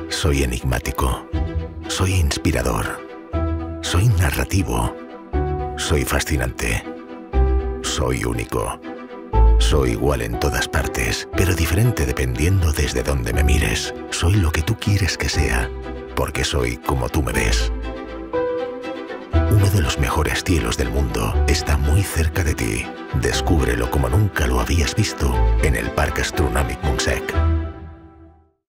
Soy enigmático. Soy inspirador. Soy narrativo. Soy fascinante. Soy único. Soy igual en todas partes, pero diferente dependiendo desde dónde me mires. Soy lo que tú quieres que sea, porque soy como tú me ves. Uno de los mejores cielos del mundo está muy cerca de ti. Descúbrelo como nunca lo habías visto en el Parque Astronòmic Montsec.